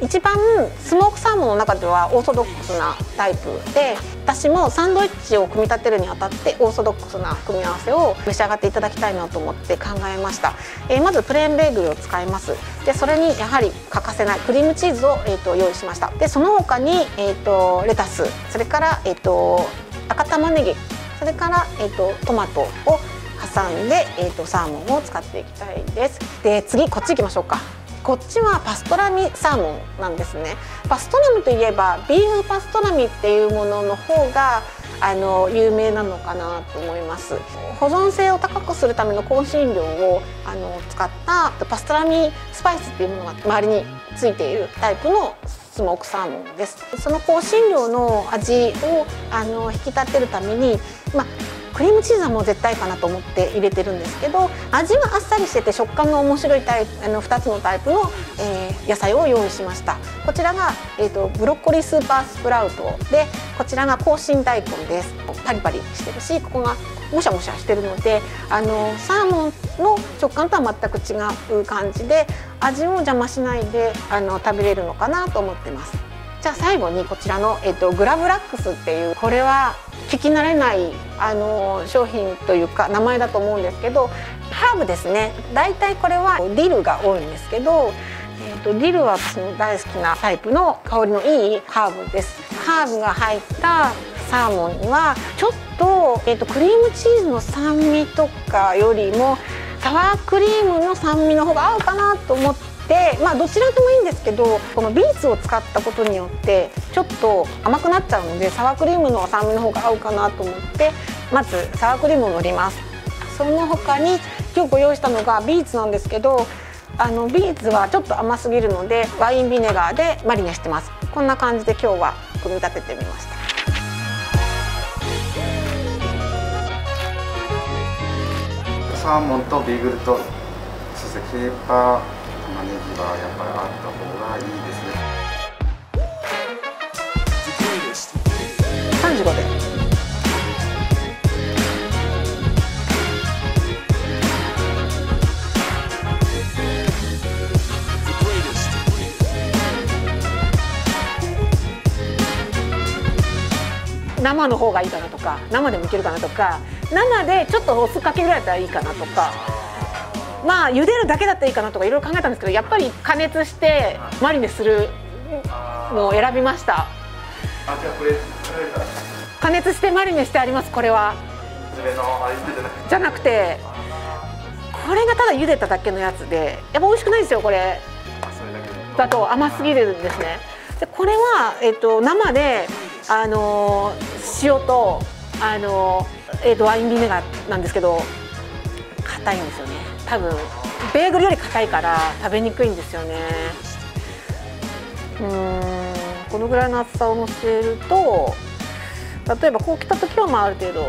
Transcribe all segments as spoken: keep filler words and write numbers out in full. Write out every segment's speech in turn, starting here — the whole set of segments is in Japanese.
一番スモークサーモンの中ではオーソドックスなタイプで、私もサンドイッチを組み立てるにあたってオーソドックスな組み合わせを召し上がっていただきたいなと思って考えました。えー、まずプレーンベーグルを使います。でそれにやはり欠かせないクリームチーズを、えー、と用意しました。でその他に、えー、とレタス、それから、えー、と赤玉ねぎ、それから、えー、とトマトを挟んで、えー、とサーモンを使っていきたいです。で次こっち行きましょうか。こっちはパストラミサーモンなんですね。パストラミといえばビーフパストラミっていうものの方があの有名なのかなと思います。保存性を高くするための香辛料をあの使ったパストラミスパイスっていうものが周りについているタイプのスモークサーモンです。その香辛料の味をあの引き立てるために、まあクリームチーズはもう絶対かなと思って入れてるんですけど、味はあっさりしてて食感が面白いタイプ、あのふたつのタイプの、えー、野菜を用意しました。こちらが、えーと、ブロッコリースーパースプラウトで、こちらが紅心大根です。パリパリしてるし、ここがもしゃもしゃしてるので、あのサーモンの食感とは全く違う感じで、味を邪魔しないであの食べれるのかなと思ってます。じゃあ最後にこちらの、えっと、グラブラックスっていう、これは聞き慣れないあの商品というか名前だと思うんですけど、ハーブですね。だいたいこれはディルが多いんですけど、えっと、ディルは私の大好きなタイプの香りのいいハーブです。ハーブが入ったサーモンにはちょっと、えっと、クリームチーズの酸味とかよりもサワークリームの酸味の方が合うかなと思って。でまあ、どちらでもいいんですけど、このビーツを使ったことによってちょっと甘くなっちゃうので、サワークリームの酸味の方が合うかなと思って、まずサワークリームを塗ります。その他に今日ご用意したのがビーツなんですけど、あのビーツはちょっと甘すぎるのでワインビネガーでマリネしてます。こんな感じで今日は組み立ててみました。 サーモンとビーグルと、そしてケーパー、玉ねぎはやっぱりあった方がいいですね。 さんじゅうごで。生の方がいいかなとか、生でもいけるかなとか、生でちょっとお酢かけぐらいだったらいいかなとか。まあ茹でるだけだったらいいかなとかいろいろ考えたんですけど、やっぱり加熱してマリネするのを選びました。 あ、じゃあこれ加熱してマリネしてあります。これはじゃなくて、これがただ茹でただけのやつで、やっぱ美味しくないですよ。これだと甘すぎるんですね。でこれは、えっと、生で、あのー、塩と、あのーえっと、ワインビネガーなんですけど、硬いんですよね。多分ベーグルより硬いから食べにくいんですよね。うーん、このぐらいの厚さをのせると、例えばこう来た時はまあある程度、うん、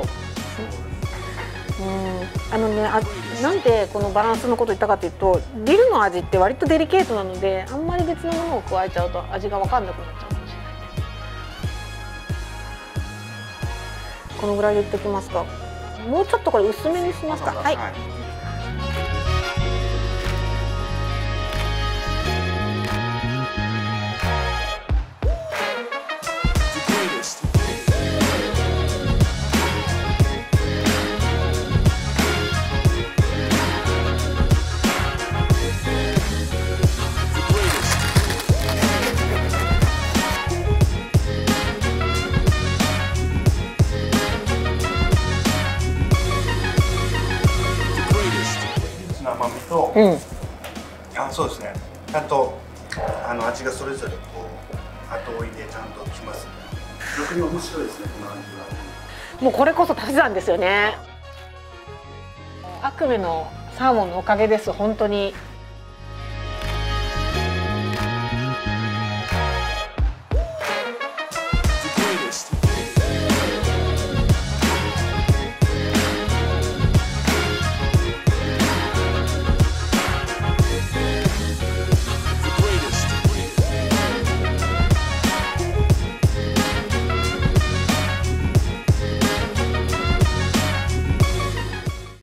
あのね、あ、なんでこのバランスのこと言ったかというと、ディルの味って割とデリケートなので、あんまり別のものを加えちゃうと味が分かんなくなっちゃうかもしれない。このぐらいでいっておきますか。もうちょっとこれ薄めにしますか。はい。 甘みと、うん、あ、そうですね。ちゃんとあの味がそれぞれこう後追いでちゃんときます。逆に面白いですね、この味は。 もうこれこそ足し算ですよね。アクメのサーモンのおかげです。本当に